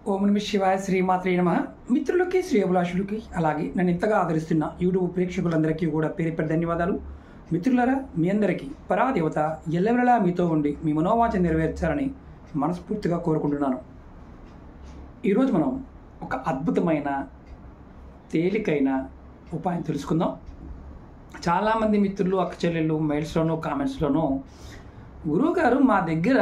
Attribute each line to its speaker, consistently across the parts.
Speaker 1: ఓం నమ శివాయ శ్రీమాత్రే నమః. మిత్రులకి శ్రేయభిలాషులకి అలాగే నన్ను ఇంతగా ఆదరిస్తున్న యూట్యూబ్ ప్రేక్షకులందరికీ కూడా పేరు పేరు ధన్యవాదాలు. మిత్రులారా, మీ అందరికీ పరాదేవత ఎల్లవెల్లలా మీతో ఉండి మీ మనోవాంఛ నెరవేర్చాలని మనస్ఫూర్తిగా కోరుకుంటున్నాను. ఈరోజు మనం ఒక అద్భుతమైన తేలికైన ఉపాయం తెలుసుకుందాం. చాలామంది మిత్రులు అక్క చెల్లెళ్ళు మెయిల్స్లోనూ కామెంట్స్లోనూ గురువుగారు మా దగ్గర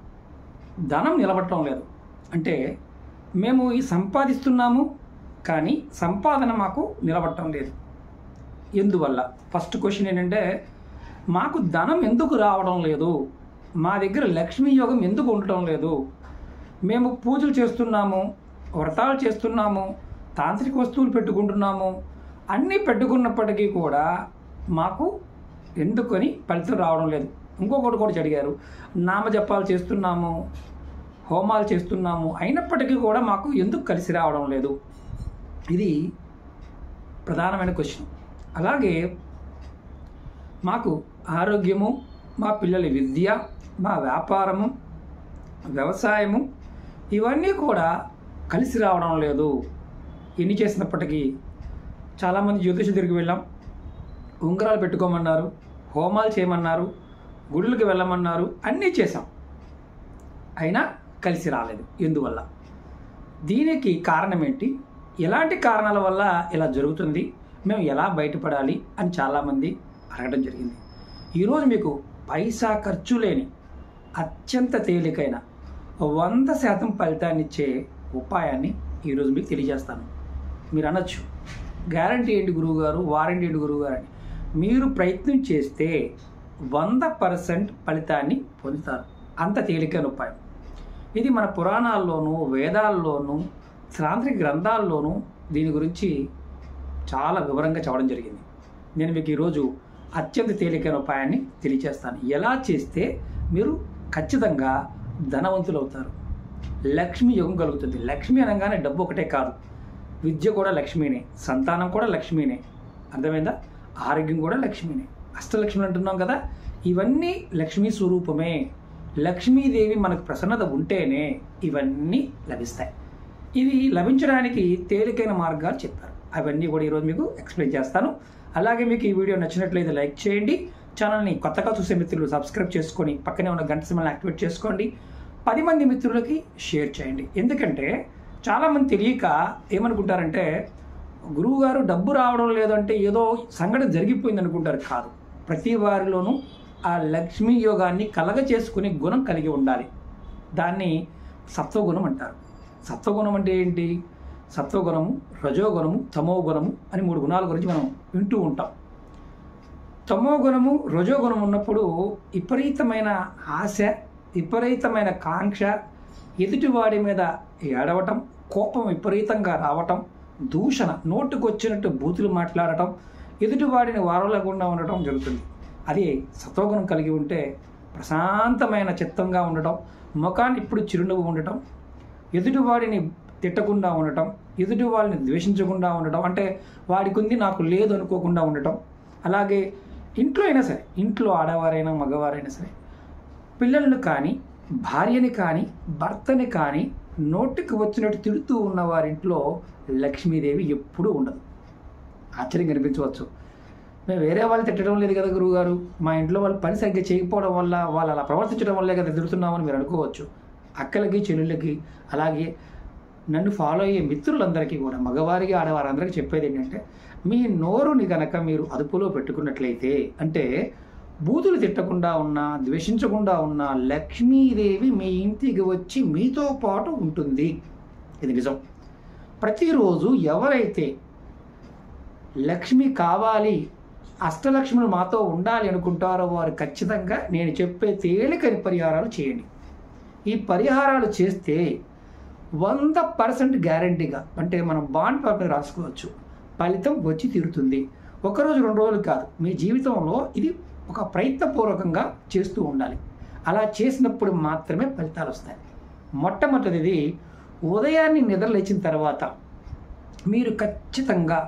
Speaker 1: ధనం నిలబడటం లేదు, అంటే మేము ఈ సంపాదిస్తున్నాము కానీ సంపాదన మాకు నిలబడటం లేదు, ఎందువల్ల? ఫస్ట్ క్వశ్చన్ ఏంటంటే, మాకు ధనం ఎందుకు రావడం లేదు, మా దగ్గర లక్ష్మీ యోగం ఎందుకు ఉండటం లేదు, మేము పూజలు చేస్తున్నాము, వ్రతాలు చేస్తున్నాము, తాంత్రిక వస్తువులు పెట్టుకుంటున్నాము, అన్నీ పెట్టుకున్నప్పటికీ కూడా మాకు ఎందుకని ఫలితం రావడం లేదు. ఇంకొకటి కూడా అడిగారు, నామజపాలు చేస్తున్నాము, హోమాలు చేస్తున్నాము, అయినప్పటికీ కూడా మాకు ఎందుకు కలిసి రావడం లేదు. ఇది ప్రధానమైన క్వశ్చన్. అలాగే మాకు ఆరోగ్యము, మా పిల్లల విద్య, మా వ్యాపారము, వ్యవసాయము ఇవన్నీ కూడా కలిసి రావడం లేదు. ఎన్ని చేసినప్పటికీ చాలామంది జ్యోతిష దగ్గరికి వెళ్ళాం, ఉంగరాలు పెట్టుకోమన్నారు, హోమాలు చేయమన్నారు, గుడులకు వెళ్ళమన్నారు, అన్నీ చేశాం, అయినా కలిసి రాలేదు. ఎందువల్ల? దీనికి కారణం ఏంటి, ఎలాంటి కారణాల వల్ల ఇలా జరుగుతుంది, మేము ఎలా బయటపడాలి అని చాలామంది అడగడం జరిగింది. ఈరోజు మీకు పైసా ఖర్చు లేని అత్యంత తేలికైన 100% ఫలితాన్ని ఇచ్చే ఉపాయాన్ని ఈరోజు మీకు తెలియజేస్తాను. మీరు అనొచ్చు, గ్యారంటీ ఏంటి గురువుగారు, వారంటీ ఏంటి గురువుగారు అని. మీరు ప్రయత్నం చేస్తే 100% ఫలితాన్ని పొందుతారు. అంత తేలికైన ఉపాయం ఇది. మన పురాణాల్లోనూ, వేదాల్లోనూ, తాంత్రిక గ్రంథాల్లోనూ దీని గురించి చాలా వివరంగా చెప్పడం జరిగింది. నేను మీకు ఈరోజు అత్యంత తేలికైన ఉపాయాన్ని తెలియజేస్తాను. ఎలా చేస్తే మీరు ఖచ్చితంగా ధనవంతులు అవుతారు, లక్ష్మీ యోగం కలుగుతుంది. లక్ష్మి అనగానే డబ్బు ఒకటే కాదు, విద్య కూడా లక్ష్మీనే, సంతానం కూడా లక్ష్మీనే, అర్థమైందా? ఆరోగ్యం కూడా లక్ష్మీనే. అష్టలక్ష్మి అంటున్నాం కదా, ఇవన్నీ లక్ష్మీ స్వరూపమే. లక్ష్మీదేవి మనకు ప్రసన్నత ఉంటేనే ఇవన్నీ లభిస్తాయి. ఇవి లభించడానికి తేలికైన మార్గాలు చెప్పారు, అవన్నీ కూడా ఈరోజు మీకు ఎక్స్ప్లెయిన్ చేస్తాను. అలాగే మీకు ఈ వీడియో నచ్చినట్లయితే లైక్ చేయండి, ఛానల్ని కొత్తగా చూసే మిత్రులు సబ్స్క్రైబ్ చేసుకొని పక్కనే ఉన్న గంట సింబల్ని యాక్టివేట్ చేసుకోండి, 10 మంది మిత్రులకి షేర్ చేయండి. ఎందుకంటే చాలామంది తెలియక ఏమనుకుంటారంటే, గురువుగారు డబ్బు రావడం లేదంటే ఏదో సంఘటన జరిగిపోయింది అనుకుంటారు. కాదు, ప్రతి వారిలోనూ ఆ లక్ష్మీ యోగాన్ని కలగ చేసుకునే గుణం కలిగి ఉండాలి. దాన్ని సత్వగుణం అంటారు. సత్వగుణం అంటే ఏంటి? సత్వగుణము, రజోగుణము, తమో గుణము అని 3 గుణాల గురించి మనం వింటూ ఉంటాం. తమో గుణము, రజోగుణం ఉన్నప్పుడు విపరీతమైన ఆశ, విపరీతమైన కాంక్ష, ఎదుటివాడి మీద ఏడవటం, కోపం విపరీతంగా రావటం, దూషణ, నోటుకు వచ్చినట్టు బూతులు మాట్లాడటం, ఎదుటివాడిని వారలేకుండా ఉండటం జరుగుతుంది. అది సత్వగుణం కలిగి ఉంటే ప్రశాంతమైన చిత్తంగా ఉండటం, ముఖాన్ని ఇప్పుడు చిరునవ్వు ఉండటం, ఎదుటివాడిని తిట్టకుండా ఉండటం, ఎదుటివాడిని ద్వేషించకుండా ఉండటం, అంటే వాడికి ఉంది నాకు లేదు అనుకోకుండా ఉండటం. అలాగే ఇంట్లో అయినా సరే, ఇంట్లో ఆడవారైనా మగవారైనా సరే, పిల్లలను కానీ, భార్యని కానీ, భర్తని కానీ నోటికి వచ్చినట్టు తిడుతూ ఉన్న వారింట్లో లక్ష్మీదేవి ఎప్పుడూ ఉండదు. ఆశ్చర్యం కనిపించవచ్చు, మేము వేరే వాళ్ళు తిట్టడం లేదు కదా గురువుగారు, మా ఇంట్లో వాళ్ళు పని సరిగ్గా చేయకపోవడం వల్ల, వాళ్ళు అలా ప్రవర్తించడం వల్లే కదా తిడుతున్నామని మీరు అనుకోవచ్చు. అక్కలకి, చెల్లెళ్ళకి, అలాగే నన్ను ఫాలో అయ్యే మిత్రులందరికీ కూడా, మగవారికి ఆడవారందరికీ చెప్పేది ఏంటంటే, మీ నోరుని కనుక మీరు అదుపులో పెట్టుకున్నట్లయితే, అంటే బూతులు తిట్టకుండా ఉన్నా, ద్వేషించకుండా ఉన్నా, లక్ష్మీదేవి మీ ఇంటికి వచ్చి మీతో పాటు ఉంటుంది. ఇది నిజం. ప్రతిరోజు ఎవరైతే లక్ష్మి కావాలి, అష్టలక్ష్ములు మాతో ఉండాలి అనుకుంటారో వారు ఖచ్చితంగా నేను చెప్పే తేలికని పరిహారాలు చేయండి. ఈ పరిహారాలు చేస్తే 100% గ్యారంటీగా, అంటే మనం బాండ్ పేపర్ రాసుకోవచ్చు, ఫలితం వచ్చి తీరుతుంది. ఒకరోజు 2 రోజులు కాదు, మీ జీవితంలో ఇది ఒక ప్రయత్నపూర్వకంగా చేస్తూ ఉండాలి. అలా చేసినప్పుడు మాత్రమే ఫలితాలు వస్తాయి. మొట్టమొదటిది, ఉదయాన్నే నిద్ర లేచిన తర్వాత మీరు ఖచ్చితంగా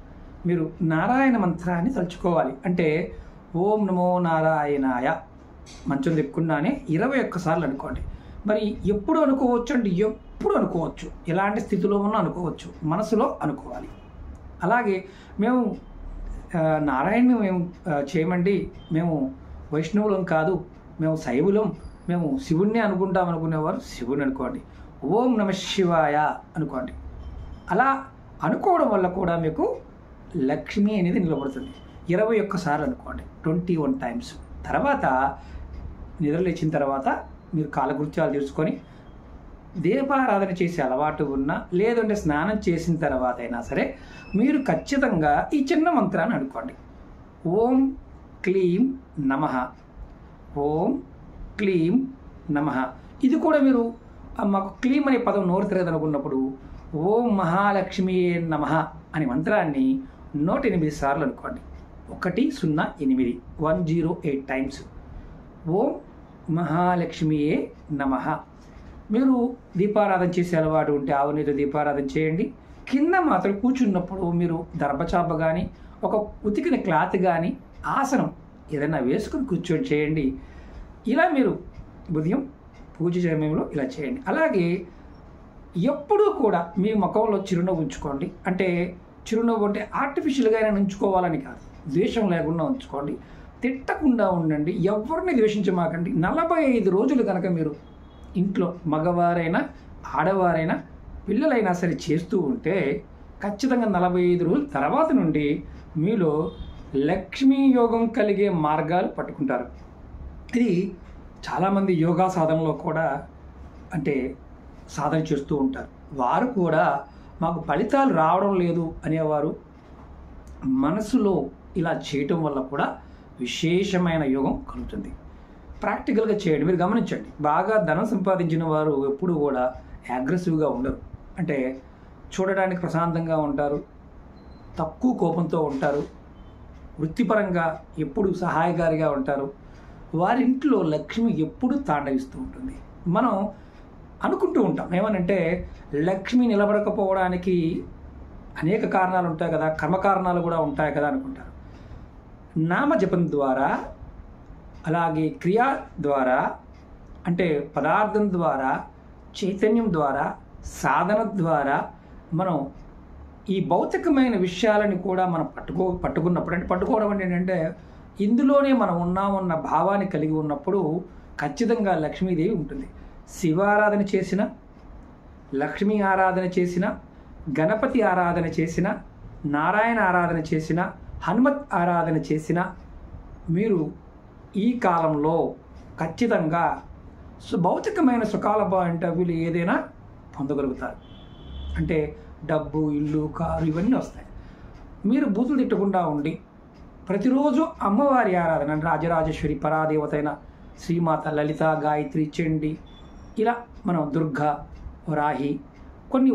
Speaker 1: నారాయణ మంత్రాన్ని తలుచుకోవాలి. అంటే ఓం నమో నారాయణాయ మంచం దిక్కున్నానే 21 సార్లు అనుకోండి. మరి ఎప్పుడు అనుకోవచ్చు అంటే ఎప్పుడు అనుకోవచ్చు, ఎలాంటి స్థితిలో ఉన్నా అనుకోవచ్చు, మనసులో అనుకోవాలి. అలాగే మేము నారాయణని మేము చేయమండి, మేము వైష్ణవులం కాదు, మేము శైవులం, మేము శివుణ్ణి అనుకుంటాం అనుకునేవారు శివుని అనుకోండి. ఓం నమ శివాయ అనుకోండి. అలా అనుకోవడం వల్ల కూడా మీకు లక్ష్మి అనేది నిలబడుతుంది. 21 సార్లు అనుకోండి, 21 టైమ్స్. తర్వాత నిద్రలేచిన తర్వాత మీరు కాలకృత్యాలు తీసుకొని దీపారాధన చేసే అలవాటు ఉన్నా, లేదంటే స్నానం చేసిన తర్వాత అయినా సరే మీరు ఖచ్చితంగా ఈ చిన్న మంత్రాన్ని అనుకోండి. ఓం క్లీం నమః, ఓం క్లీం నమః. ఇది కూడా మీరు మాకు క్లీం అనే పదం నోరు తిరగదనుకున్నప్పుడు ఓం మహాలక్ష్మియే నమః అనే మంత్రాన్ని 108 సార్లు అనుకోండి. 108 108 టైమ్స్. ఓం మహాలక్ష్మియే నమః. మీరు దీపారాధన చేసే అలవాటు ఉంటే ఆవునితో దీపారాధన చేయండి. కింద మాత్రం కూర్చున్నప్పుడు మీరు దర్భచాప కానీ, ఒక ఉతికిన క్లాత్ కానీ, ఆసనం ఏదైనా వేసుకుని కూర్చొని చేయండి. ఇలా మీరు ఉదయం పూజ సమయంలో ఇలా చేయండి. అలాగే ఎప్పుడూ కూడా మీ ముఖంలో చిరునవ్వు ఉంచుకోండి. అంటే చిరునవ్వు అంటే ఆర్టిఫిషియల్గా అయినా ఉంచుకోవాలని కాదు, ద్వేషం లేకుండా ఉంచుకోండి. తిట్టకుండా ఉండండి, ఎవరిని ద్వేషించమాకండి. 45 రోజులు కనుక మీరు ఇంట్లో మగవారైనా ఆడవారైనా పిల్లలైనా సరే చేస్తూ ఉంటే ఖచ్చితంగా 45 రోజుల తర్వాత నుండి మీలో లక్ష్మీ యోగం కలిగే మార్గాలు పట్టుకుంటారు. ఇది చాలామంది యోగా సాధనలో కూడా అంటే సాధన చేస్తూ ఉంటారు. వారు కూడా మాకు ఫలితాలు రావడం లేదు అనేవారు మనసులో ఇలా చేయటం వల్ల కూడా విశేషమైన యోగం కలుగుతుంది. ప్రాక్టికల్గా చేయండి. మీరు గమనించండి, బాగా ధనం సంపాదించిన వారు ఎప్పుడు కూడా అగ్రెసివ్గా ఉండరు. అంటే చూడడానికి ప్రశాంతంగా ఉంటారు, తక్కువ కోపంతో ఉంటారు, వృత్తిపరంగా ఎప్పుడు సహాయకారిగా ఉంటారు. వారింట్లో లక్ష్మి ఎప్పుడు తాండవిస్తూ ఉంటుంది. మనం అనుకుంటూ ఉంటాం ఏమనంటే లక్ష్మి నిలబడకపోవడానికి అనేక కారణాలు ఉంటాయి కదా, కర్మకారణాలు కూడా ఉంటాయి కదా అనుకుంటారు. నామజపం ద్వారా, అలాగే క్రియా ద్వారా, అంటే పదార్థం ద్వారా, చైతన్యం ద్వారా, సాధన ద్వారా మనం ఈ భౌతికమైన విషయాలని కూడా మనం పట్టుకున్నప్పుడు, అంటే పట్టుకోవడం అంటే ఏంటంటే ఇందులోనే మనం ఉన్నామన్న భావాన్ని కలిగి ఉన్నప్పుడు ఖచ్చితంగా లక్ష్మీదేవి ఉంటుంది. శివారాధన చేసిన, లక్ష్మీ ఆరాధన చేసిన, గణపతి ఆరాధన చేసిన, నారాయణ ఆరాధన చేసిన, హనుమత్ ఆరాధన చేసిన మీరు ఈ కాలంలో ఖచ్చితంగా భౌతికమైన సుఖాల పాయింట్ ఏదైనా పొందగలుగుతారు. అంటే డబ్బు, ఇల్లు, కారు ఇవన్నీ వస్తాయి. మీరు బూతులు తిట్టకుండా ఉండి ప్రతిరోజు అమ్మవారి ఆరాధన, రాజరాజేశ్వరి పరాదేవత అయిన శ్రీమాత లలిత, గాయత్రి, చండి, ఇలా మనం దుర్గా, వరాహి, కొన్ని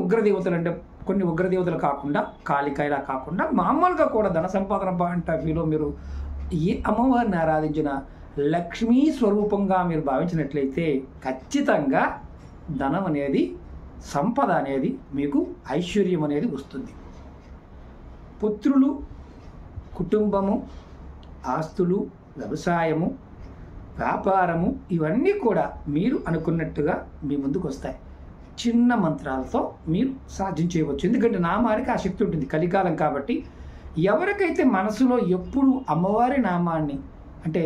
Speaker 1: ఉగ్రదేవతలు కాకుండా కాళిక ఇలా కాకుండా మామూలుగా కూడా ధన సంపాదన పాయింట్ ఆఫ్ వ్యూలో మీరు ఏ అమ్మవారిని ఆరాధించిన లక్ష్మీ స్వరూపంగా మీరు భావించినట్లయితే ఖచ్చితంగా ధనం అనేది, సంపద అనేది, మీకు ఐశ్వర్యం అనేది వస్తుంది. పుత్రులు, కుటుంబము, ఆస్తులు, వ్యవసాయము, వ్యాపారము ఇవన్నీ కూడా మీరు అనుకున్నట్టుగా మీ ముందుకు వస్తాయి. చిన్న మంత్రాలతో మీరు సాధించేయవచ్చు. ఎందుకంటే నామానికి ఆ శక్తి ఉంటుంది. కలికాలం కాబట్టి ఎవరికైతే మనసులో ఎప్పుడు అమ్మవారి నామాన్ని, అంటే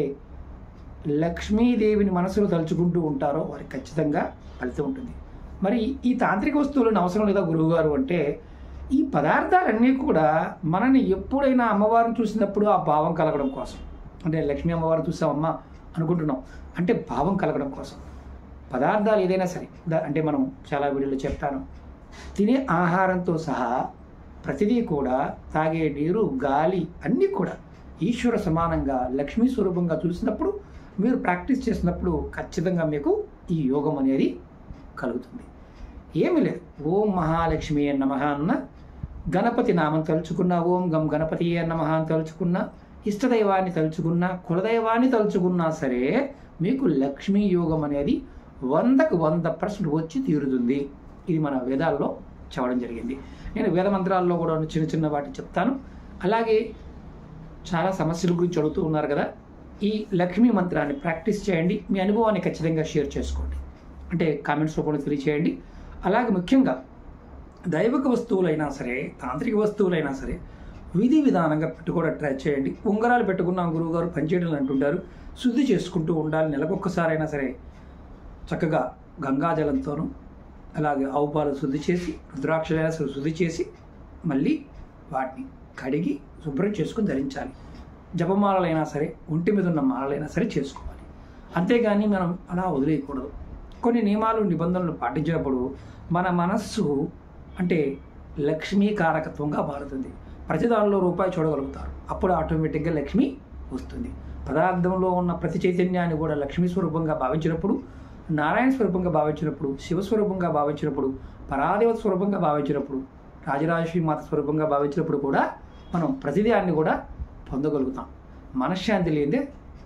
Speaker 1: లక్ష్మీదేవిని మనసులో తలుచుకుంటూ ఉంటారో వారికి ఖచ్చితంగా ఫలితం ఉంటుంది. మరి ఈ తాంత్రిక వస్తువులను అవసరం లేదా గురువుగారు అంటే, ఈ పదార్థాలన్నీ కూడా మనని ఎప్పుడైనా అమ్మవారిని చూసినప్పుడు ఆ భావం కలగడం కోసం, అంటే లక్ష్మీ అమ్మవారిని చూసామమ్మా అనుకుంటున్నాం అంటే భావం కలగడం కోసం పదార్థాలు ఏదైనా సరే, అంటే మనం చాలా వీడియోలో చెప్తాను, తినే ఆహారంతో సహా ప్రతిదీ కూడా, తాగే నీరు, గాలి అన్నీ కూడా ఈశ్వర సమానంగా లక్ష్మీ స్వరూపంగా చూసినప్పుడు, మీరు ప్రాక్టీస్ చేసినప్పుడు ఖచ్చితంగా మీకు ఈ యోగం అనేది కలుగుతుంది. ఏమి లేదు, ఓం మహాలక్ష్మి నమః అన్న, గణపతి నామం తలుచుకున్నా, ఓం గం గణపతి నమః అని తలుచుకున్నా, ఇష్టదైవాన్ని తలుచుకున్నా, కులదైవాన్ని తలుచుకున్నా సరే మీకు లక్ష్మీ యోగం అనేది 100కు 100% వచ్చి తీరుతుంది. ఇది మన వేదాల్లో చెప్పడం జరిగింది. నేను వేద మంత్రాల్లో కూడా చిన్న చిన్న వాటి చెప్తాను. అలాగే చాలా సమస్యల గురించి అడుగుతూ ఉన్నారు కదా, ఈ లక్ష్మీ మంత్రాన్ని ప్రాక్టీస్ చేయండి. మీ అనుభవాన్ని ఖచ్చితంగా షేర్ చేసుకోండి. అంటే కామెంట్స్ రూపంలో తెలియచేయండి. అలాగే ముఖ్యంగా దైవిక వస్తువులైనా సరే, తాంత్రిక వస్తువులైనా సరే విధి విధానంగా పెట్టుకోవడం ట్రై చేయండి. ఉంగరాలు పెట్టుకున్నాం గురువుగారు పనిచేయడం అంటుంటారు. శుద్ధి చేసుకుంటూ ఉండాలి. నెలకొక్కసారైనా సరే చక్కగా గంగాజలంతోనూ అలాగే ఆవు పాలు శుద్ధి చేసి, రుద్రాక్షలైనా సరే శుద్ధి చేసి మళ్ళీ వాటిని కడిగి శుభ్రం చేసుకుని ధరించాలి. జపమాలైనా సరే, ఒంటి మీద ఉన్న మాలలైనా సరే చేసుకోవాలి. అంతేగాని మనం అలా వదిలేయకూడదు. కొన్ని నియమాలు నిబంధనలు పాటించినప్పుడు మన మనస్సు అంటే లక్ష్మీకారకత్వంగా మారుతుంది. ప్రతి దానిలో రూపాయి చూడగలుగుతారు. అప్పుడు ఆటోమేటిక్గా లక్ష్మి వస్తుంది. పదార్థంలో ఉన్న ప్రతి చైతన్యాన్ని కూడా లక్ష్మీ స్వరూపంగా భావించినప్పుడు, నారాయణ స్వరూపంగా భావించినప్పుడు, శివస్వరూపంగా భావించినప్పుడు, పరాదేవత స్వరూపంగా భావించినప్పుడు, రాజరాజేశ్వరి మాత స్వరూపంగా భావించినప్పుడు కూడా మనం ప్రతిదాన్ని కూడా పొందగలుగుతాం. మనశ్శాంతి లేదే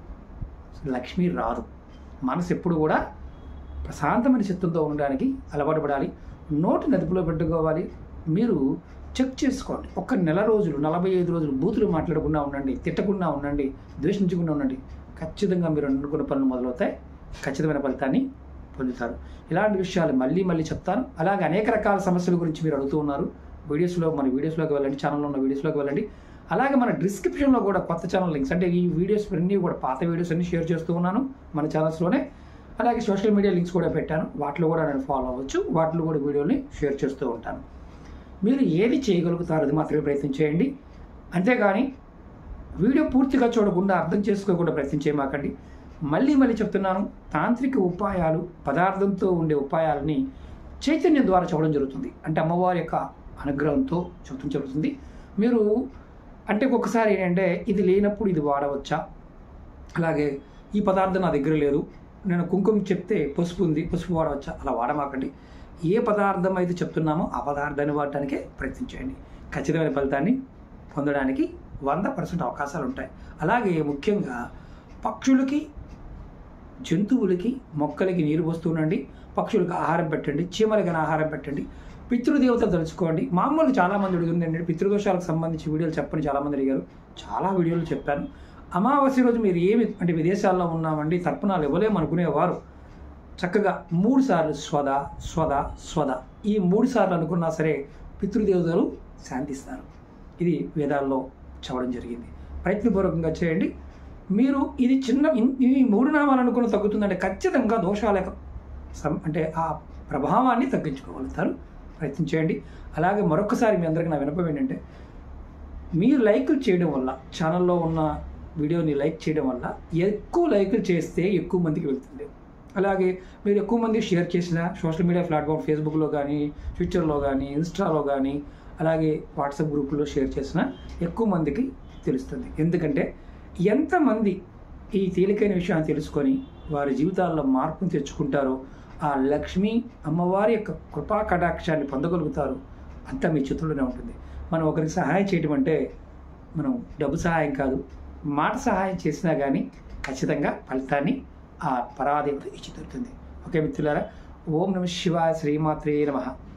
Speaker 1: లక్ష్మి రాదు. మనసు ఎప్పుడు కూడా ప్రశాంతమైన చిత్తంతో ఉండడానికి అలవాటు పడాలి. నోటు నదుపులో పెట్టుకోవాలి. మీరు చెక్ చేసుకోండి. ఒక్క నెల రోజులు 45 రోజులు బూతులు మాట్లాడకుండా ఉండండి, తిట్టకుండా ఉండండి, ద్వేషించకుండా ఉండండి. ఖచ్చితంగా మీరు అనుకున్న పనులు మొదలవుతాయి. ఖచ్చితమైన ఫలితాన్ని పొందుతారు. ఇలాంటి విషయాలు మళ్ళీ మళ్ళీ చెప్తాను. అలాగే అనేక రకాల సమస్యల గురించి మీరు అడుగుతూ ఉన్నారు. మన వీడియోస్లోకి వెళ్ళండి, ఛానల్లో ఉన్న వీడియోస్లోకి వెళ్ళండి. అలాగే మన డిస్క్రిప్షన్లో కూడా కొత్త ఛానల్ లింక్స్, అంటే ఈ వీడియోస్ అన్నీ కూడా పాత వీడియోస్ అన్నీ షేర్ చేస్తూ ఉన్నాను మన ఛానల్స్లోనే. అలాగే సోషల్ మీడియా లింక్స్ కూడా పెట్టాను. వాటిలో కూడా నేను ఫాలో అవ్వచ్చు. వాటిలో కూడా వీడియోని షేర్ చేస్తూ ఉంటాను. మీరు ఏది చేయగలుగుతారో అది మాత్రమే ప్రయత్నం చేయండి. అంతేగాని వీడియో పూర్తిగా చూడకుండా అర్థం చేసుకోకుండా ప్రయత్నం చేయమాకండి. మళ్ళీ మళ్ళీ చెప్తున్నాను, తాంత్రిక ఉపాయాలు, పదార్థంతో ఉండే ఉపాయాలని చైతన్యం ద్వారా చెప్పడం జరుగుతుంది. అంటే అమ్మవారి యొక్క అనుగ్రహంతో చెప్పడం జరుగుతుంది. మీరు అంటే ఒక్కొక్కసారి ఏంటంటే ఇది లేనప్పుడు ఇది వాడవచ్చా, అలాగే ఈ పదార్థం నా దగ్గర లేదు, నేను కుంకుమ చెప్తే పసుపు ఉంది, పసుపు వాడవచ్చా, అలా వాడమాకండి. ఏ పదార్థం అయితే చెప్తున్నామో ఆ పదార్థాన్ని వాడటానికే ప్రయత్నించండి. ఖచ్చితమైన ఫలితాన్ని పొందడానికి 100% అవకాశాలు ఉంటాయి. అలాగే ముఖ్యంగా పక్షులకి, జంతువులకి, మొక్కలకి నీరు పోస్తుండండి. పక్షులకు ఆహారం పెట్టండి, చీమలకి ఆహారం పెట్టండి. పితృదేవతలు తలుచుకోండి. మామూలుగా చాలామంది అడుగుతుంది ఏంటంటే పితృదోషాలకు సంబంధించి వీడియోలు చెప్పని చాలామంది అడిగారు. చాలా వీడియోలు చెప్పాను. అమావాస్య రోజు మీరు ఏమి అంటే విదేశాల్లో ఉన్నామండి, తర్పణాలు ఇవ్వలేము అనుకునేవారు చక్కగా 3 సార్లు స్వద స్వద స్వద, ఈ 3 సార్లు అనుకున్నా సరే పితృదేవతలు శాంతిస్తారు. ఇది వేదాల్లో చెప్పడం జరిగింది. ప్రయత్నపూర్వకంగా చేయండి. మీరు ఇది ఈ 3 నామాలు అనుకున్న తగ్గుతుందంటే ఖచ్చితంగా దోషాల అంటే ఆ ప్రభావాన్ని తగ్గించుకోగలుగుతారు. ప్రయత్నం చేయండి. అలాగే మరొకసారి మీ అందరికీ నా వినపం ఏంటంటే, మీరు లైకులు చేయడం వల్ల, ఛానల్లో ఉన్న వీడియోని లైక్ చేయడం వల్ల ఎక్కువ లైకులు చేస్తే ఎక్కువ మందికి వెళ్తుంది. అలాగే మీరు ఎక్కువ మంది షేర్ చేసిన సోషల్ మీడియా ప్లాట్ఫామ్ ఫేస్బుక్లో కానీ, ట్విట్టర్లో కానీ, ఇన్స్టాలో కానీ, అలాగే వాట్సాప్ గ్రూపుల్లో షేర్ చేసిన ఎక్కువ మందికి తెలుస్తుంది. ఎందుకంటే ఎంతమంది ఈ తేలికైన విషయాన్ని తెలుసుకొని వారి జీవితాల్లో మార్పును తెచ్చుకుంటారో ఆ లక్ష్మీ అమ్మవారి యొక్క కృపా కటాక్షాన్ని పొందగలుగుతారు. అంతా మీ చేతుల్లోనే ఉంటుంది. మనం ఒకరికి సహాయం చేయడం అంటే మనం డబ్బు సహాయం కాదు, మాట సహాయం చేసినా కానీ ఖచ్చితంగా ఫలితాన్ని ఆ పరాదేవత ఇచ్చి తీరుతుంది. ఓకే మిత్రులారా, ఓం నమః శివాయ, శ్రీమాత్రే నమః.